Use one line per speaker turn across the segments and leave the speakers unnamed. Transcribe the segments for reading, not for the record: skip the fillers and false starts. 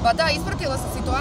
Pa da, ispratila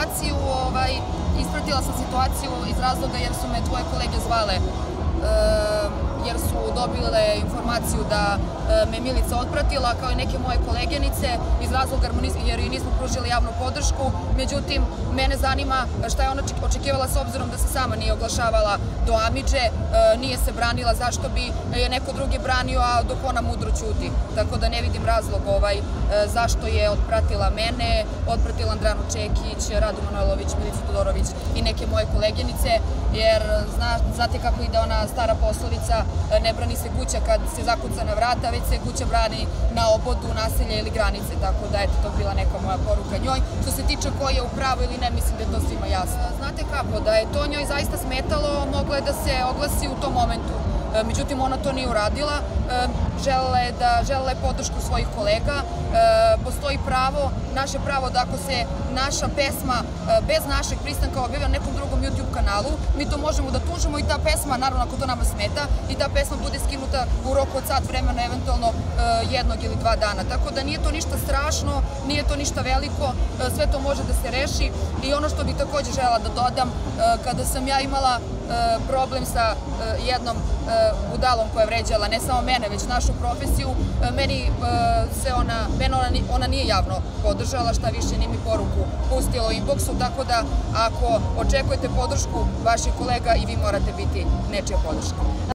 sam situaciju iz razloga jer su me tvoje kolege zvale, jer su dobile informaciju da me Milica otpratila, kao i neke moje kolegenice, iz razloga jer joj nismo pružili javnu podršku. Međutim, mene zanima šta je ona očekivala s obzirom da se sama nije oglašavala do Amidže, nije se branila, zašto bi je neko drugi branio, a dok ona mudro ćuti. Tako da ne vidim razlog zašto je otpratila mene, otpratila Andranu Čekić, Radu Manojlović, Milicu Todorović i neke moje kolegenice, jer znate kako ide ona stara poslovica, ne brani se kuća kad se zakuca na vrata, već se kuća brani na obodu, naselje ili granice, tako da eto, to bila neka moja poruka njoj. Što se tiče ko je u pravu ili ne, mislim da je to svima jasno. Znate kako, da je to njoj zaista smetalo, mogla je da se oglasi u tom momentu. Međutim, ona to nije uradila, želela je podršku svojih kolega, postoji pravo, naše pravo da ako se naša pesma bez našeg pristanka objavlja na nekom drugom YouTube kanalu, mi to možemo da tužimo i ta pesma, naravno ako to nama smeta, i ta pesma bude skinuta u roku od sat vremena, eventualno 1 ili 2 dana. Tako da nije to ništa strašno, nije to ništa veliko, sve to može da se reši. I ono što bih takođe želela da dodam, kada sam ja imala problem sa jednom budalom koja je vređala ne samo mene, već našu profesiju, ona nije javno podržala, šta više nije mi poruku pustila u inboxu, tako da ako očekujete podršku vaših kolega i vi morate biti nečija podrška.